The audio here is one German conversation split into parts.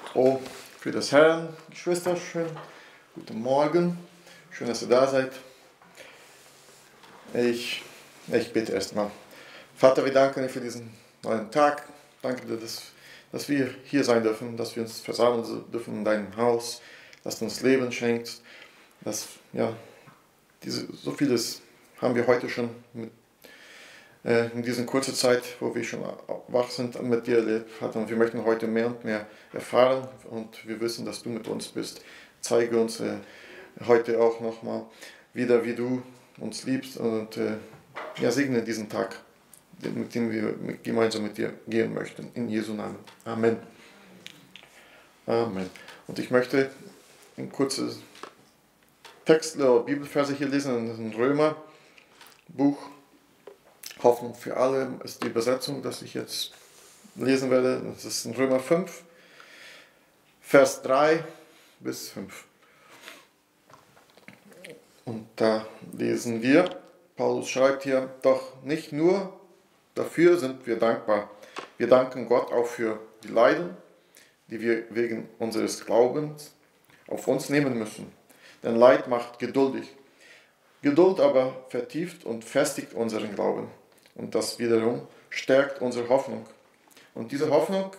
Oh, für das Herrn, Geschwister, schön guten Morgen. Schön, dass ihr da seid. Ich bete erstmal. Vater, wir danken dir für diesen neuen Tag. Danke dir, dass wir hier sein dürfen, dass wir uns versammeln dürfen in deinem Haus, dass du uns Leben schenkst. So vieles haben wir heute schon in dieser kurzen Zeit, wo wir schon wach sind, mit dir erlebt, Vater. Und wir möchten heute mehr und mehr erfahren und wir wissen, dass du mit uns bist. Zeige uns heute auch nochmal wieder, wie du uns liebst und segne diesen Tag, mit dem wir gemeinsam mit dir gehen möchten. In Jesu Namen. Amen. Amen. Und ich möchte ein kurzes Text oder Bibelverse hier lesen in Römerbuch. Hoffnung für alle ist die Übersetzung, das ich jetzt lesen werde. Das ist in Römer 5, Vers 3 bis 5. Und da lesen wir, Paulus schreibt hier, doch nicht nur dafür sind wir dankbar. Wir danken Gott auch für die Leiden, die wir wegen unseres Glaubens auf uns nehmen müssen. Denn Leid macht geduldig. Geduld aber vertieft und festigt unseren Glauben. Und das wiederum stärkt unsere Hoffnung. Und diese Hoffnung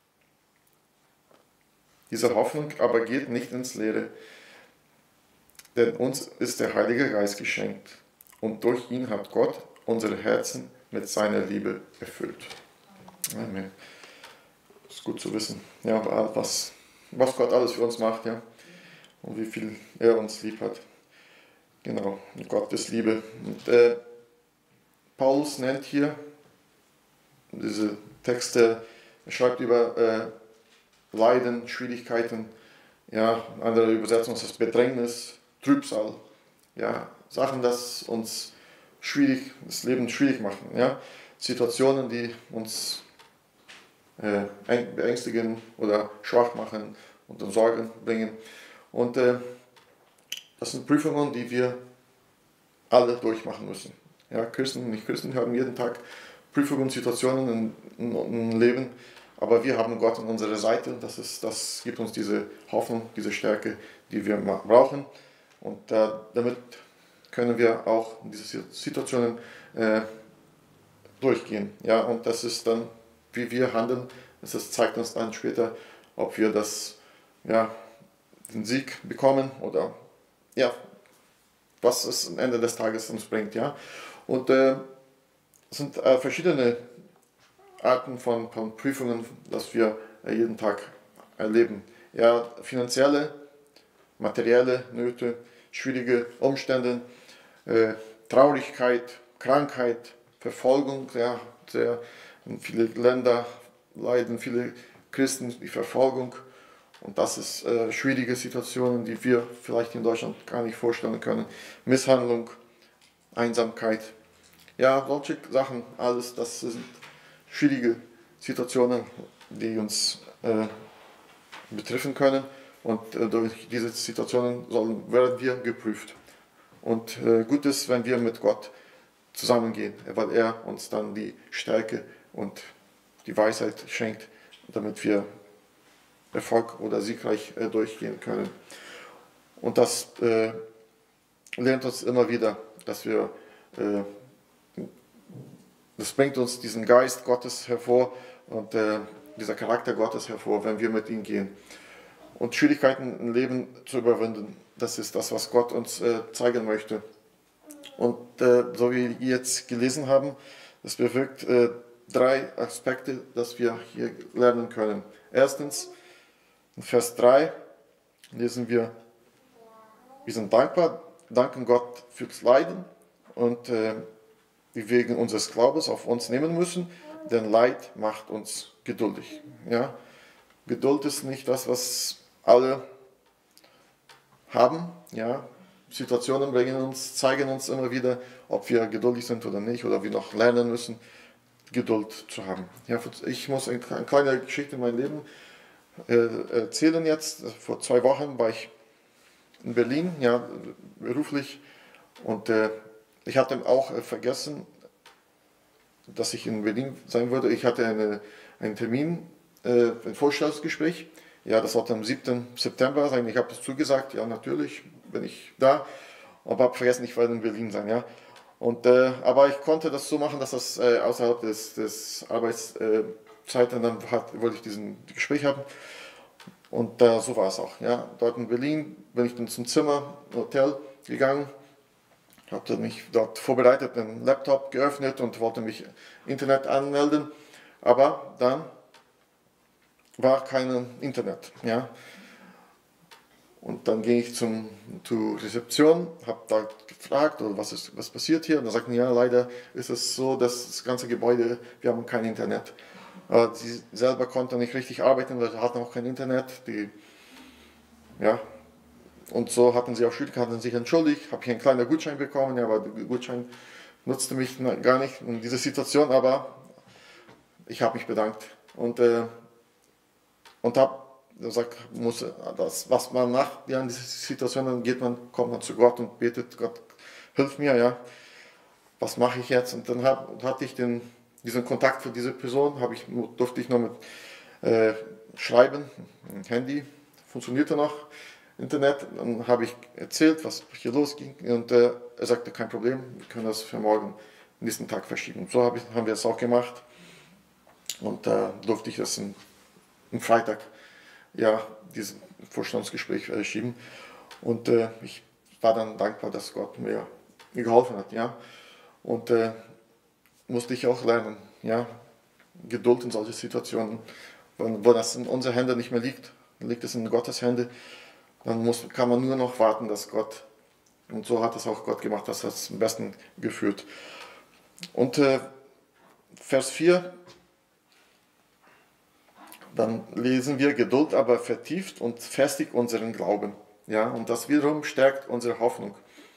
aber geht nicht ins Leere. Denn uns ist der Heilige Geist geschenkt. Und durch ihn hat Gott unsere Herzen mit seiner Liebe erfüllt. Amen. Das ist gut zu wissen, ja, was Gott alles für uns macht, ja. Und wie viel er uns lieb hat. Genau, Gott ist Liebe. Und, Paulus nennt hier diese Texte, er schreibt über Leiden, Schwierigkeiten, ja, andere Übersetzung ist das Bedrängnis, Trübsal, ja, Sachen, das uns das Leben schwierig machen, ja, Situationen, die uns beängstigen oder schwach machen und in Sorgen bringen. Und das sind Prüfungen, die wir alle durchmachen müssen. Ja, Christen und Nicht-Christen haben jeden Tag Prüfungen, Situationen im Leben, aber wir haben Gott an unserer Seite. Das gibt uns diese Hoffnung, diese Stärke, die wir brauchen. Und damit können wir auch diese Situationen durchgehen. Ja, und das ist dann, wie wir handeln, das zeigt uns dann später, ob wir den Sieg bekommen oder ja, was es am Ende des Tages uns bringt. Ja. Und es sind verschiedene Arten von Prüfungen, dass wir jeden Tag erleben. Ja, finanzielle, materielle Nöte, schwierige Umstände, Traurigkeit, Krankheit, Verfolgung. Ja, in vielen Ländern leiden viele Christen die Verfolgung. Und das ist schwierige Situationen, die wir vielleicht in Deutschland gar nicht vorstellen können. Misshandlung, Einsamkeit. Ja, solche Sachen, alles, das sind schwierige Situationen, die uns betreffen können. Und durch diese Situationen werden wir geprüft. Und gut ist, wenn wir mit Gott zusammengehen, weil er uns dann die Stärke und die Weisheit schenkt, damit wir Erfolg oder siegreich durchgehen können. Und das lernt uns immer wieder, dass das bringt uns diesen Geist Gottes hervor und dieser Charakter Gottes hervor, wenn wir mit ihm gehen. Und Schwierigkeiten im Leben zu überwinden, das ist das, was Gott uns zeigen möchte. Und so wie wir jetzt gelesen haben, das bewirkt 3 Aspekte, dass wir hier lernen können. Erstens, in Vers 3 lesen wir sind dankbar, danken Gott fürs Leiden und wir wegen unseres Glaubens auf uns nehmen müssen, denn Leid macht uns geduldig. Ja? Geduld ist nicht das, was alle haben. Ja? Situationen zeigen uns immer wieder, ob wir geduldig sind oder nicht, oder wir noch lernen müssen, Geduld zu haben. Ja, ich muss eine kleine Geschichte in meinem Leben erzählen jetzt. Vor 2 Wochen war ich in Berlin, ja, beruflich, und ich hatte auch vergessen, dass ich in Berlin sein würde. Ich hatte einen Termin, ein Vorstellungsgespräch Ja, das sollte am 7. September sein. Ich habe das zugesagt, ja, natürlich bin ich da. Aber habe vergessen, ich werde in Berlin sein, ja. Und, aber ich konnte das so machen, dass das außerhalb des Arbeitszeiten dann wollte ich diesen Gespräch haben. Und so war es auch, ja. Dort in Berlin bin ich dann zum Zimmer, Hotel gegangen, habe mich dort vorbereitet, den Laptop geöffnet und wollte mich Internet anmelden. Aber dann war kein Internet, ja. Und dann ging ich zur Rezeption, habe da gefragt, oder was passiert hier? Und da sagten, ja, leider ist es so, dass das ganze Gebäude, wir haben kein Internet. Sie selber konnten nicht richtig arbeiten, weil sie hatten auch kein Internet. Ja, und so hatten sie auch Schwierigkeiten, hatten sich entschuldigt, habe ich einen kleinen Gutschein bekommen, ja, aber der Gutschein nutzte mich gar nicht in dieser Situation, aber ich habe mich bedankt und habe gesagt, was man macht, ja, in dieser Situation, kommt man zu Gott und betet, Gott, hilf mir, ja, was mache ich jetzt? Und dann hatte ich diesen Kontakt für diese Person, durfte ich noch mit schreiben, ein Handy, funktionierte noch, Internet, dann habe ich erzählt, was hier losging und er sagte, kein Problem, wir können das für morgen, nächsten Tag verschieben. So haben wir es auch gemacht und da durfte ich das am Freitag, ja, dieses Vorstellungsgespräch schieben und ich war dann dankbar, dass Gott mir geholfen hat, ja, und musste ich auch lernen, ja, Geduld in solchen Situationen, wo das in unseren Händen nicht mehr liegt, liegt es in Gottes Hände. Dann kann man nur noch warten, dass Gott, und so hat es auch Gott gemacht, dass das am besten geführt. Und Vers 4, dann lesen wir, Geduld aber vertieft und festigt unseren Glauben. Ja, und das wiederum stärkt unsere Hoffnung.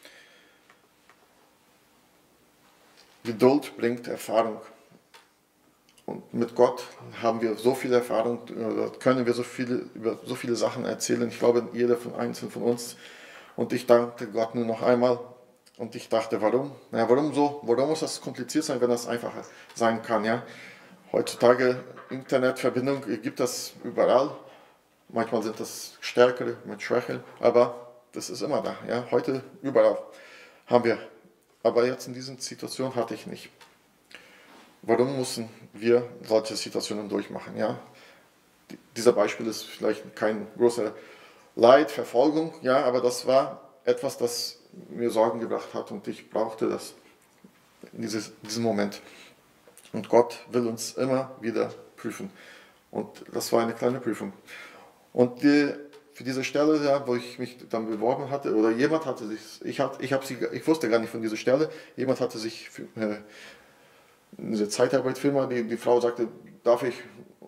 Geduld bringt Erfahrung. Und mit Gott haben wir so viel Erfahrung, können wir über so viele Sachen erzählen. Ich glaube, jeder einzelnen von uns. Und ich dankte Gott nur noch einmal. Und ich dachte, warum? Naja, warum so? Warum muss das kompliziert sein, wenn das einfacher sein kann? Ja? Heutzutage Internetverbindung gibt es überall. Manchmal sind das stärkere mit Schwäche, aber das ist immer da. Ja? Heute überall haben wir. Aber jetzt in dieser Situation hatte ich nicht. Warum müssen wir solche Situationen durchmachen? Ja? Dieser Beispiel ist vielleicht kein großer Leid, Verfolgung, ja, aber das war etwas, das mir Sorgen gebracht hat und ich brauchte das in diesem Moment. Und Gott will uns immer wieder prüfen. Und das war eine kleine Prüfung. Und für diese Stelle, ja, wo ich mich dann beworben hatte, oder jemand hatte sich, ich wusste gar nicht von dieser Stelle, jemand hatte sich für diese Zeitarbeitsfirma, die Frau sagte, darf ich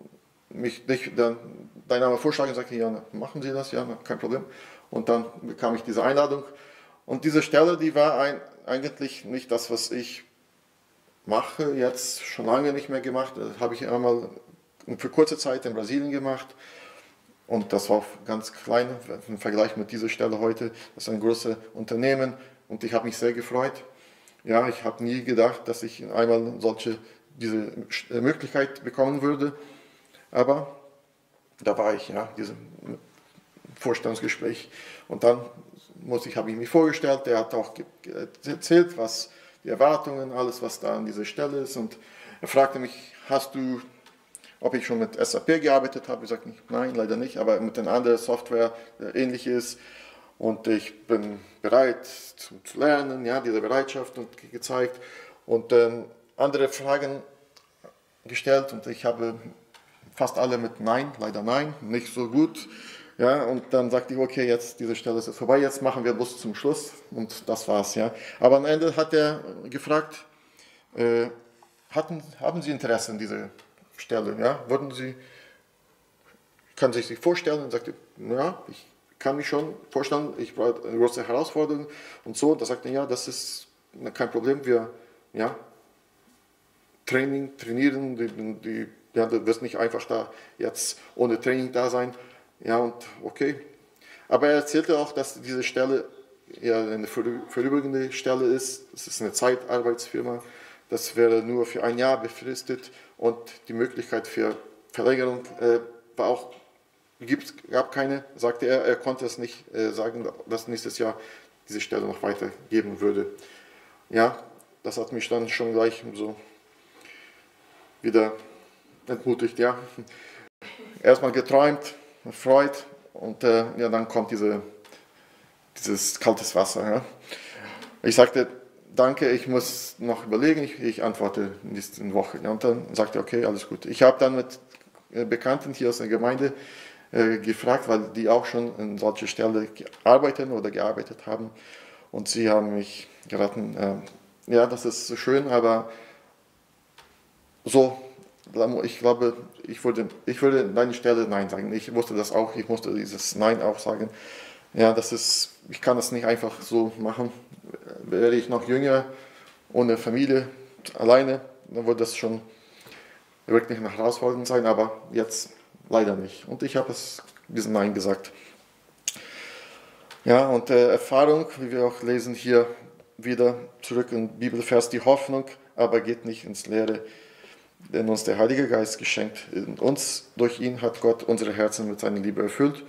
deinen Namen vorschlagen? Ich sagte, ja, machen Sie das, ja, kein Problem. Und dann bekam ich diese Einladung. Und diese Stelle, die war eigentlich nicht das, was ich mache, jetzt schon lange nicht mehr gemacht. Das habe ich einmal für kurze Zeit in Brasilien gemacht. Und das war ganz klein im Vergleich mit dieser Stelle heute. Das ist ein großes Unternehmen und ich habe mich sehr gefreut. Ja, ich habe nie gedacht, dass ich einmal diese Möglichkeit bekommen würde. Aber da war ich, ja, diesem Vorstellungsgespräch. Und dann habe ich mich vorgestellt, der hat auch erzählt, was die Erwartungen, alles, was da an dieser Stelle ist. Und er fragte mich, ob ich schon mit SAP gearbeitet habe. Ich sagte, nein, leider nicht, aber mit einer anderen Software, ähnlich ist. Und ich bin bereit zu lernen, ja, diese Bereitschaft und gezeigt. Und andere Fragen gestellt und ich habe fast alle mit Nein, leider nein, nicht so gut. Ja, und dann sagte ich, okay, jetzt diese Stelle ist jetzt vorbei, jetzt machen wir bloß zum Schluss und das war's. Ja. Aber am Ende hat er gefragt, haben Sie Interesse an dieser Stelle? Ja? Können Sie sich vorstellen? Und sagte, ja, ich kann mich schon vorstellen, ich brauche eine große Herausforderung und so. Da sagte er, ja, das ist kein Problem, wir trainieren, ja, du wirst nicht einfach da jetzt ohne Training da sein. Ja, und okay. Aber er erzählte auch, dass diese Stelle ja eine vorübergehende Stelle ist. Es ist eine Zeitarbeitsfirma. Das wäre nur für ein Jahr befristet und die Möglichkeit für Verlängerung war auch gab keine, sagte er konnte es nicht sagen, dass nächstes Jahr diese Stelle noch weitergeben würde. Ja, das hat mich dann schon gleich so wieder entmutigt, ja. Erstmal geträumt, erfreut und ja, dann kommt dieses kaltes Wasser. Ja. Ich sagte, danke, ich muss noch überlegen, ich antworte in dieser Woche. Ja, und dann sagte er, okay, alles gut. Ich habe dann mit Bekannten hier aus der Gemeinde gefragt, weil die auch schon in solche Stelle arbeiten oder gearbeitet haben. Und sie haben mich geraten, ja, das ist schön, aber so, ich glaube, ich würde an deiner Stelle Nein sagen. Ich wusste das auch, ich musste dieses Nein auch sagen. Ja, ich kann das nicht einfach so machen. Wäre ich noch jünger, ohne Familie, alleine, dann würde das schon wirklich eine Herausforderung sein, aber jetzt leider nicht. Und ich habe diesen Nein gesagt. Ja, und Erfahrung, wie wir auch lesen hier wieder zurück im Bibelvers, die Hoffnung aber geht nicht ins Leere, denn uns der Heilige Geist geschenkt. In uns, durch ihn hat Gott unsere Herzen mit seiner Liebe erfüllt.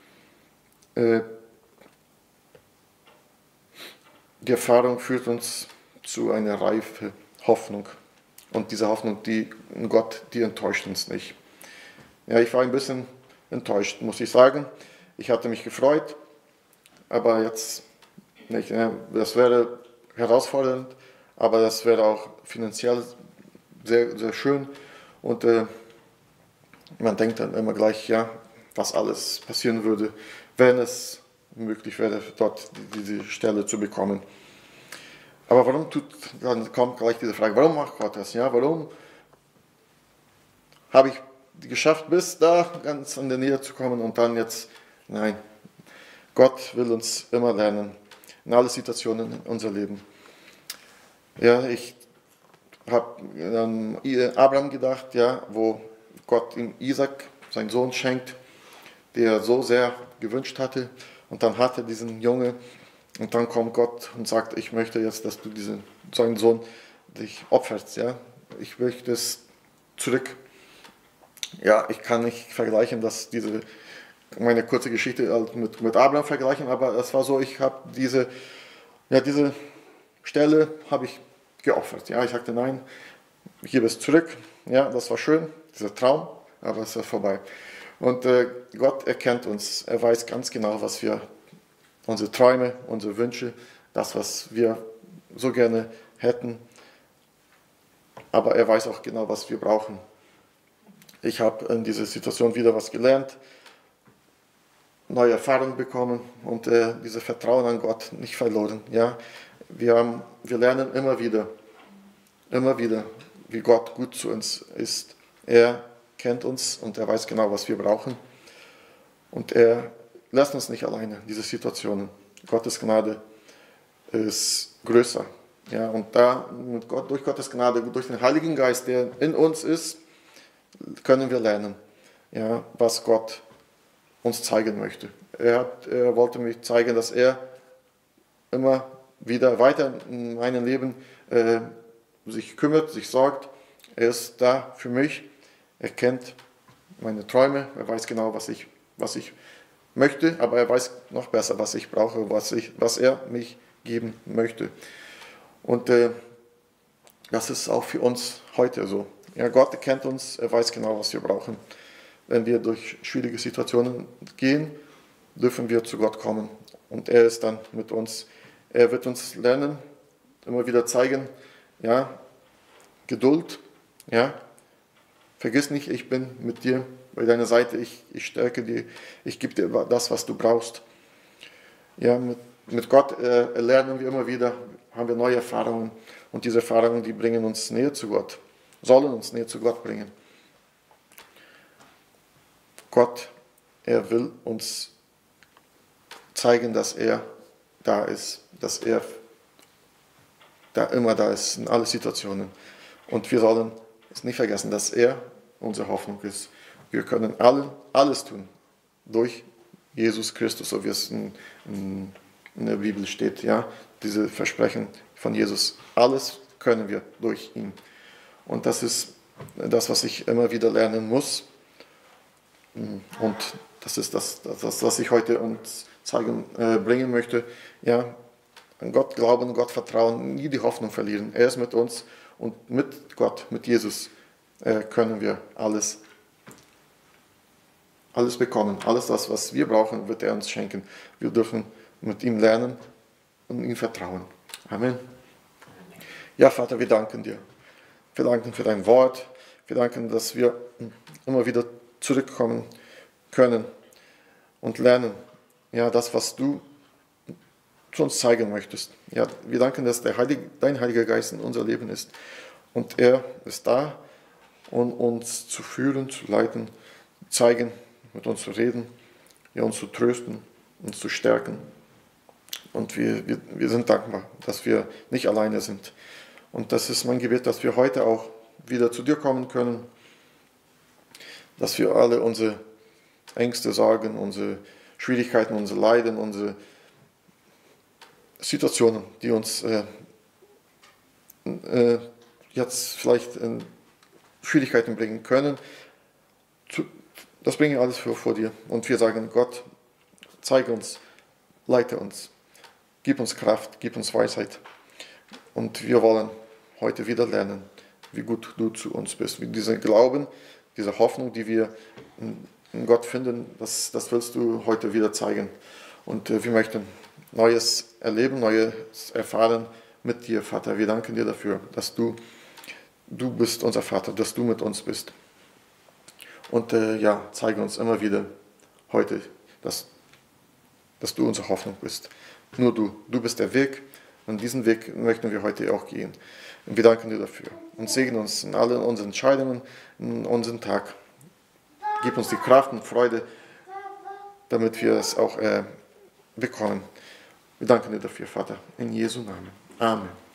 Die Erfahrung führt uns zu einer reifen Hoffnung. Und diese Hoffnung, die enttäuscht uns nicht. Ja, ich war ein bisschen enttäuscht, muss ich sagen. Ich hatte mich gefreut, aber jetzt nicht. Ja, das wäre herausfordernd, aber das wäre auch finanziell sehr, sehr schön. Und man denkt dann immer gleich, ja, was alles passieren würde, wenn es möglich wäre, dort diese Stelle zu bekommen. Aber dann kommt gleich diese Frage, warum macht Gott das? Ja, warum habe ich geschafft, bis da ganz in der Nähe zu kommen und dann jetzt, nein. Gott will uns immer lernen, in alle Situationen in unser Leben. Ja, ich habe an Abraham gedacht, ja, wo Gott ihm Isaac, seinen Sohn, schenkt, der er so sehr gewünscht hatte. Und dann hat er diesen Junge und dann kommt Gott und sagt, ich möchte jetzt, dass du seinen Sohn dich opferst. Ja? Ich möchte es zurück. Ja, ich kann nicht vergleichen, meine kurze Geschichte mit Abraham vergleichen, aber es war so, ich habe diese Stelle habe ich geopfert. Ja, ich sagte, nein, ich gebe es zurück. Ja, das war schön, dieser Traum, aber es ist vorbei. Und Gott erkennt uns. Er weiß ganz genau, unsere Träume, unsere Wünsche, das, was wir so gerne hätten. Aber er weiß auch genau, was wir brauchen. Ich habe in dieser Situation wieder was gelernt, neue Erfahrungen bekommen und dieses Vertrauen an Gott nicht verloren. Ja? Wir lernen immer wieder, wie Gott gut zu uns ist. Er kennt uns und er weiß genau, was wir brauchen. Und er lässt uns nicht alleine in diese Situationen. Gottes Gnade ist größer. Ja, und durch Gottes Gnade, durch den Heiligen Geist, der in uns ist, können wir lernen, ja, was Gott uns zeigen möchte. Er wollte mir zeigen, dass er immer wieder weiter in meinem Leben sich kümmert, sich sorgt. Er ist da für mich. Er kennt meine Träume. Er weiß genau, was ich möchte, aber er weiß noch besser, was ich brauche, was er mich geben möchte. Und das ist auch für uns heute so. Ja, Gott kennt uns, er weiß genau, was wir brauchen. Wenn wir durch schwierige Situationen gehen, dürfen wir zu Gott kommen. Und er ist dann mit uns. Er wird uns lernen, immer wieder zeigen, ja, Geduld, ja, vergiss nicht, ich bin mit dir bei deiner Seite, ich stärke dir, ich gebe dir das, was du brauchst. Ja, mit Gott lernen wir immer wieder, haben wir neue Erfahrungen und diese Erfahrungen, die bringen uns näher zu Gott, sollen uns näher zu Gott bringen. Gott, er will uns zeigen, dass er da ist, dass er da immer da ist in allen Situationen. Und wir sollen es nicht vergessen, dass er unsere Hoffnung ist. Wir können alles tun durch Jesus Christus, so wie es in der Bibel steht. Ja? Diese Versprechen von Jesus, alles können wir durch ihn. Und das ist das, was ich immer wieder lernen muss. Und das ist das, was ich heute uns bringen möchte. Ja, an Gott glauben, Gott vertrauen, nie die Hoffnung verlieren. Er ist mit uns und mit Gott, mit Jesus können wir alles bekommen. Alles das, was wir brauchen, wird er uns schenken. Wir dürfen mit ihm lernen und ihm vertrauen. Amen. Ja, Vater, wir danken dir. Wir danken für dein Wort. Wir danken, dass wir immer wieder zurückkommen können und lernen. Ja, das, was du zu uns zeigen möchtest. Ja, wir danken, dass dein Heiliger Geist in unser Leben ist. Und er ist da, um uns zu führen, zu leiten, zeigen, mit uns zu reden, ja, uns zu trösten, uns zu stärken. Und wir sind dankbar, dass wir nicht alleine sind. Und das ist mein Gebet, dass wir heute auch wieder zu dir kommen können, dass wir alle unsere Ängste, Sorgen, unsere Schwierigkeiten, unsere Leiden, unsere Situationen, die uns jetzt vielleicht in Schwierigkeiten bringen können, das bringen wir alles vor dir. Und wir sagen, Gott, zeige uns, leite uns, gib uns Kraft, gib uns Weisheit. Und wir wollen heute wieder lernen, wie gut du zu uns bist. Wie dieser Glauben, diese Hoffnung, die wir in Gott finden, das willst du heute wieder zeigen. Und wir möchten Neues erleben, Neues erfahren mit dir, Vater. Wir danken dir dafür, dass du bist unser Vater, dass du mit uns bist. Und ja, zeige uns immer wieder heute, dass du unsere Hoffnung bist. Nur du bist der Weg. Und diesen Weg möchten wir heute auch gehen. Und wir danken dir dafür. Und segne uns in allen unseren Entscheidungen, in unseren Tag. Gib uns die Kraft und Freude, damit wir es auch bekommen. Wir danken dir dafür, Vater. In Jesu Namen. Amen.